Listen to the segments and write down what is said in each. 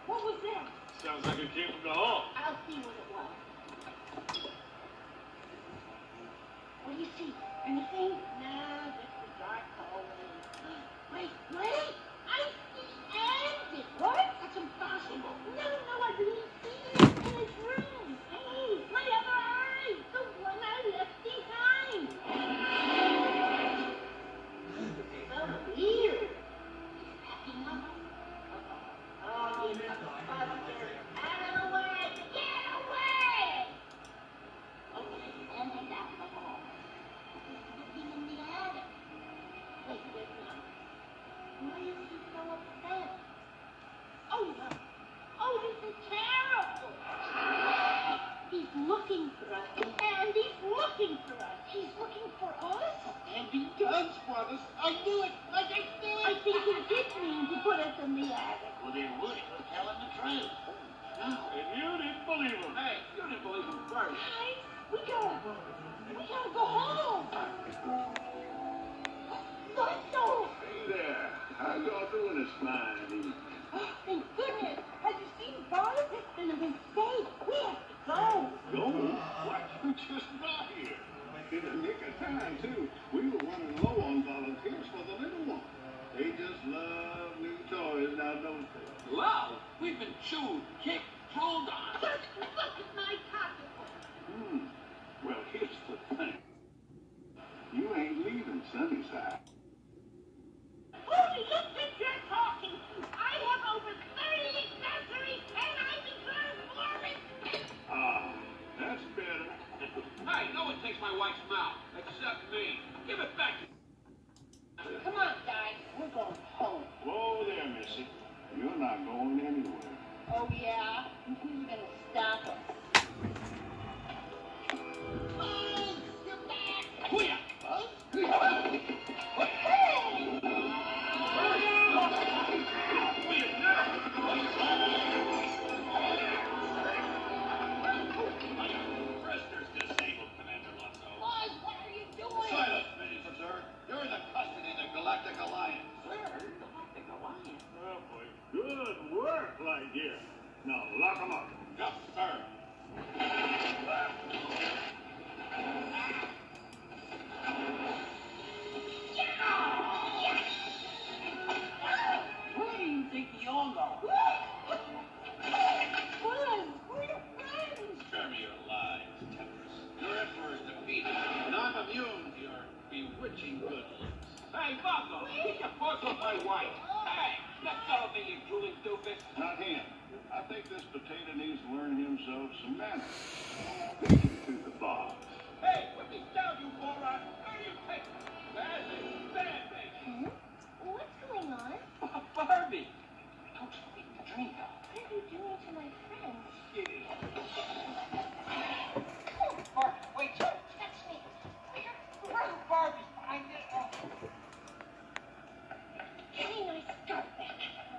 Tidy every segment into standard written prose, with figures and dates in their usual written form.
What was that? Sounds like it came from the hall. I'll see what it was. What do you see? Anything? No, just a dark hallway. Wait, wait! I see Andy! What? That's impossible. No, I didn't see it in his room. Hey, my other eye! The one I left behind! So weird. He's packing up. Oh, you Buster! Out of the way! Get away! Okay, Andy's out in the hall. He's looking in the attic. Wait now. Why is he so upset? Oh, no. Oh, this is terrible. He's looking for us. Andy's looking for us. He's looking for us? Andy does want us. I knew it. I just knew it. I think he did mean to put us in the attic. Well, then Woody was telling the truth. No. And you didn't believe him. Hey, you didn't believe him first. Guys, we gotta go home. Buster! Hey there. How y'all doing this fine evening? Oh, thank goodness. Have you seen Bob? And I've been safe. We have to go. Go? What? You just got here. In the nick of time, too. We were running low on volunteers for the little one. They just love new toys, now don't they? Love? We've been chewed, kicked, drooled on. Just look at my pocketbook. Well, here's the thing. You ain't leaving Sunnyside. Who do you think you're talking to? I have over 30 accessories and I deserve more respect. Ah, that's better. Hey, no one takes my wife's mouth, except me. Give it back. Come on, guys. We're going home. Whoa there, Missy. You're not going anywhere. Oh, yeah? Who's going to stop us? Oh, you're back. Hoo-ya. Prisoner's disabled, Commander Lutzo. Buzz, what are you doing? Silence, Minions, sir. You're in the custody of the Galactic Alliance. Galactic Alliance. Oh, boy. Good work, Lightyear. Now, lock 'em up. Yes, sir. Where do you think you'll go? Buzz, we're your friends. Spare me your lies, Tetris. Your Emperor's defeated, and I'm immune to your bewitching good looks. Hey, Bucko, get your paws off my wife. Hey, that fellow thing, you drooling doofus. Not him. I think this potato needs to learn himself some manners. Take him to the box. Hey, put me down, you moron. Where do you take me? Bad thing, bad thing. What's going on? Barbie. Don't speak the dream doll. What are you doing to my friends? Kitty. Oh, Barbie, wait, don't touch me. Where's Barbie? Behind it. Oh. Give me my skirt back.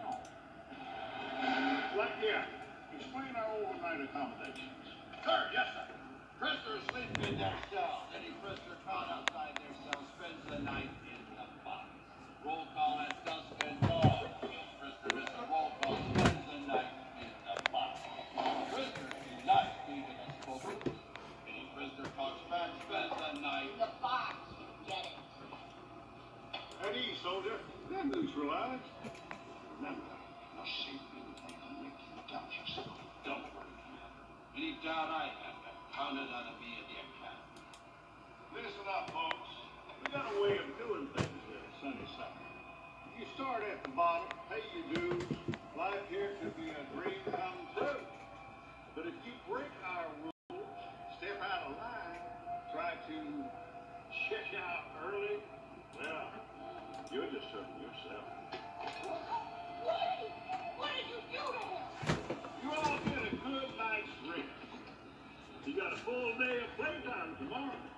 Lightyear, explain our overnight accommodations. Sir, yes, sir. Prisoners sleep in their cells. Any prisoner caught outside their cell spends the night in the box. Roll call at dusk and dawn. Prisoner misses roll call spends the night in the box. Prisoners do not speak in a spoken. Any prisoner talks back spends the night The box. Get it. At ease, soldier. Then neutralize. Remember, your safety will take a lick you doubt yourself. Don't worry, Commander. Any doubt I have, counted on me in the academy. Listen up, folks. We got a way of doing things here at Sunnyside. You start at the bottom, pay your dues. Life here could be a dream come true. But if you break our rules, step out of line, try to check out early, well, you're just hurting yourself. What did you do to him? You all get a good night's rest. You got a full day of playtime tomorrow.